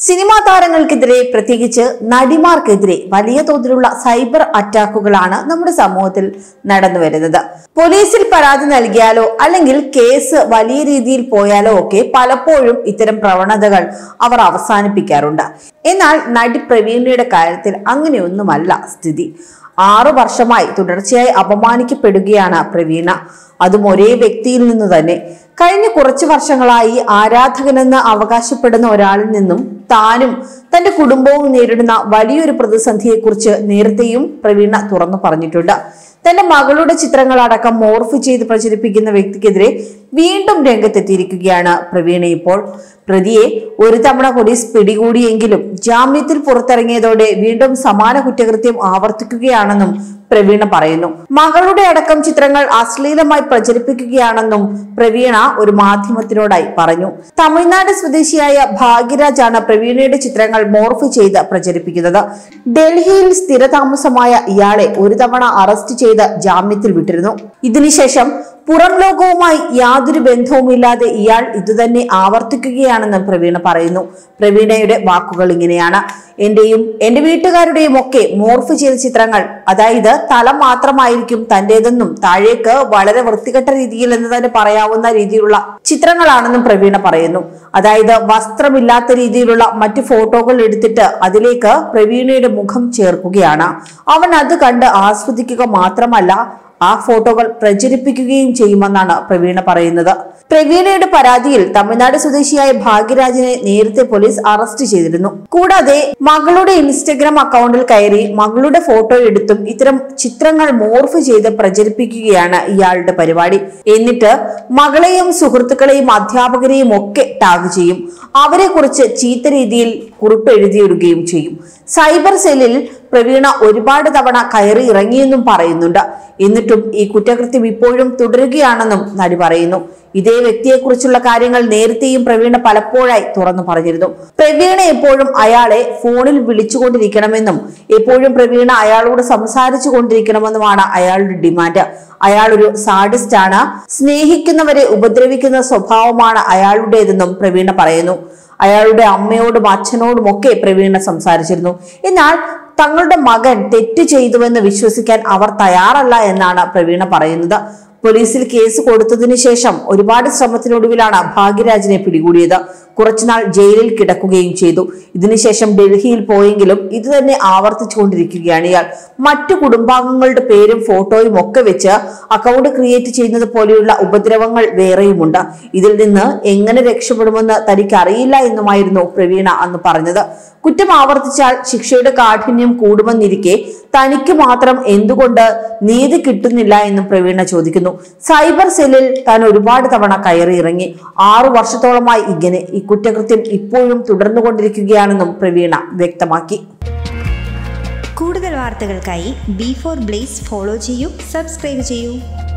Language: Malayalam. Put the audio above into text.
സിനിമാ താരങ്ങൾക്കെതിരെ പ്രത്യേകിച്ച് നടിമാർക്കെതിരെ വലിയ തോതിലുള്ള സൈബർ അറ്റാക്കുകളാണ് നമ്മുടെ സമൂഹത്തിൽ നടന്നുവരുന്നത്. പോലീസിൽ പരാതി നൽകിയാലോ അല്ലെങ്കിൽ കേസ് വലിയ രീതിയിൽ പോയാലോ ഒക്കെ പലപ്പോഴും ഇത്തരം പ്രവണതകൾ അവർ അവസാനിപ്പിക്കാറുണ്ട്. എന്നാൽ നടി പ്രവീണയുടെ കാര്യത്തിൽ അങ്ങനെയൊന്നുമല്ല സ്ഥിതി. 6 വർഷമായി തുടർച്ചയായി അപമാനിക്കപ്പെടുകയാണ് പ്രവീണ. അതും ഒരേ വ്യക്തിയിൽ നിന്ന് തന്നെ. കഴിഞ്ഞ കുറച്ചു വർഷങ്ങളായി ആരാധകനെന്ന് അവകാശപ്പെടുന്ന ഒരാളിൽ നിന്നും താനും തന്റെ കുടുംബവും നേരിടുന്ന വലിയൊരു പ്രതിസന്ധിയെക്കുറിച്ച് നേരത്തെയും പ്രവീണ തുറന്നു പറഞ്ഞിട്ടുണ്ട്. തന്റെ മകളുടെ ചിത്രങ്ങളടക്കം മോർഫ് ചെയ്ത് പ്രചരിപ്പിക്കുന്ന വ്യക്തിക്കെതിരെ വീണ്ടും രംഗത്തെത്തിയിരിക്കുകയാണ് പ്രവീണ. ഇപ്പോൾ പ്രതിയെ ഒരു തവണ പോലീസ് പിടികൂടിയെങ്കിലും ജാമ്യത്തിൽ പുറത്തിറങ്ങിയതോടെ വീണ്ടും സമാന കുറ്റകൃത്യം ആവർത്തിക്കുകയാണെന്നും പ്രവീണ പറയുന്നു. മകളുടെ അടക്കം ചിത്രങ്ങൾ അശ്ലീലമായി പ്രചരിപ്പിക്കുകയാണെന്നും പ്രവീണ ഒരു മാധ്യമത്തിനോടായി പറഞ്ഞു. തമിഴ്നാട് സ്വദേശിയായ ഭാഗ്യരാജാണ് പ്രവീണയുടെ ചിത്രങ്ങൾ മോർഫ് ചെയ്ത് പ്രചരിപ്പിക്കുന്നത്. ഡൽഹിയിൽ സ്ഥിരതാമസമായ ഇയാളെ ഒരു തവണ അറസ്റ്റ് ചെയ്ത് ജാമ്യത്തിൽ വിട്ടിരുന്നു. ഇതിനുശേഷം പുറം ലോകവുമായി യാതൊരു ബന്ധവുമില്ലാതെ ഇയാൾ ഇതുതന്നെ ആവർത്തിക്കുകയാണെന്ന് പ്രവീണ പറയുന്നു. പ്രവീണയുടെ വാക്കുകൾ ഇങ്ങനെയാണ്: എന്റെയും എന്റെ വീട്ടുകാരുടെയും ഒക്കെ മോർഫ് ചെയ്ത ചിത്രങ്ങൾ, അതായത് തല മാത്രമായിരിക്കും തന്റേതെന്നും താഴേക്ക് വളരെ വൃത്തികെട്ട രീതിയിൽ എന്ന് തന്നെ പറയാവുന്ന രീതിയിലുള്ള ചിത്രങ്ങളാണെന്നും പ്രവീണ പറയുന്നു. അതായത് വസ്ത്രമില്ലാത്ത രീതിയിലുള്ള മറ്റു ഫോട്ടോകൾ എടുത്തിട്ട് അതിലേക്ക് പ്രവീണയുടെ മുഖം ചേർക്കുകയാണ്. അവൻ അത് കണ്ട് ആസ്വദിക്കുക മാത്രമല്ല, ആ ഫോട്ടോകൾ പ്രചരിപ്പിക്കുകയും ചെയ്യുമെന്നാണ് പ്രവീണ പറയുന്നത്. പ്രവീണയുടെ പരാതിയിൽ തമിഴ്നാട് സ്വദേശിയായ ഭാഗ്യരാജിനെ നേരത്തെ പോലീസ് അറസ്റ്റ് ചെയ്തിരുന്നു. കൂടാതെ മകളുടെ ഇൻസ്റ്റഗ്രാം അക്കൗണ്ടിൽ കയറി മകളുടെ ഫോട്ടോ എടുത്തും ഇത്തരം ചിത്രങ്ങൾ മോർഫ് ചെയ്ത് പ്രചരിപ്പിക്കുകയാണ് ഇയാളുടെ പരിപാടി. എന്നിട്ട് മകളെയും സുഹൃത്തുക്കളെയും അധ്യാപകരെയും ഒക്കെ ടാഗ് ചെയ്യും. അവരെ കുറിച്ച് ചീത്ത രീതിയിൽ കുറിപ്പ് എഴുതിയിടുകയും ചെയ്യും. സൈബർ സെല്ലിൽ പ്രവീണ ഒരുപാട് തവണ കയറി ഇറങ്ങിയെന്നും പറയുന്നുണ്ട്. എന്നിട്ടും ഈ കുറ്റകൃത്യം ഇപ്പോഴും തുടരുകയാണെന്നും നടി പറയുന്നു. ഇതേ വ്യക്തിയെക്കുറിച്ചുള്ള കാര്യങ്ങൾ നേരത്തെയും പ്രവീണ പലപ്പോഴായി തുറന്നു പറഞ്ഞിരുന്നു. പ്രവീണ എപ്പോഴും അയാളെ ഫോണിൽ വിളിച്ചുകൊണ്ടിരിക്കണമെന്നും എപ്പോഴും പ്രവീണ അയാളോട് സംസാരിച്ചു കൊണ്ടിരിക്കണമെന്നുമാണ് അയാളുടെ ഡിമാൻഡ്. അയാൾ ഒരു സാഡിസ്റ്റ് ആണ്. സ്നേഹിക്കുന്നവരെ ഉപദ്രവിക്കുന്ന സ്വഭാവമാണ് അയാളുടേതെന്നും പ്രവീണ പറയുന്നു. അയാളുടെ അമ്മയോടും അച്ഛനോടും ഒക്കെ പ്രവീണ സംസാരിച്ചിരുന്നു. എന്നാൽ തങ്ങളുടെ മകൻ തെറ്റ് ചെയ്തുവെന്ന് വിശ്വസിക്കാൻ അവർ തയ്യാറല്ല എന്നാണ് പ്രവീണ പറയുന്നത്. പോലീസിൽ കേസ് കൊടുത്തതിനു ശേഷം ഒരുപാട് ശ്രമത്തിനൊടുവിലാണ് ഭാഗ്യരാജിനെ പിടികൂടിയത്. കുറച്ചുനാൾ ജയിലിൽ കിടക്കുകയും ചെയ്തു. ഇതിനുശേഷം ഡൽഹിയിൽ പോയെങ്കിലും ഇത് തന്നെ ആവർത്തിച്ചുകൊണ്ടിരിക്കുകയാണ് ഇയാൾ. മറ്റു കുടുംബാംഗങ്ങളുടെ പേരും ഫോട്ടോയും ഒക്കെ വെച്ച് അക്കൗണ്ട് ക്രിയേറ്റ് ചെയ്യുന്നത് പോലെയുള്ള ഉപദ്രവങ്ങൾ വേറെയുമുണ്ട്. ഇതിൽ നിന്ന് എങ്ങനെ രക്ഷപ്പെടുമെന്ന് തനിക്ക് അറിയില്ല എന്നുമായിരുന്നു പ്രവീണ അന്ന് പറഞ്ഞത്. കുറ്റം ആവർത്തിച്ചാൽ ശിക്ഷയുടെ കാഠിന്യം കൂടുമെന്നിരിക്കെ തനിക്ക് മാത്രം എന്തുകൊണ്ട് നീതി കിട്ടുന്നില്ല എന്നും പ്രവീണ ചോദിക്കുന്നു. സൈബർ സെല്ലിൽ താൻ ഒരുപാട് തവണ കയറി ഇറങ്ങി. 6 വർഷത്തോളമായി ഇങ്ങനെ ഈ കുറ്റകൃത്യം ഇപ്പോഴും തുടർന്നുകൊണ്ടിരിക്കുകയാണെന്നും പ്രവീണ വ്യക്തമാക്കി. കൂടുതൽ വാർത്തകൾക്കായി B4 Blaze ഫോളോ ചെയ്യൂ, സബ്സ്ക്രൈബ് ചെയ്യൂ.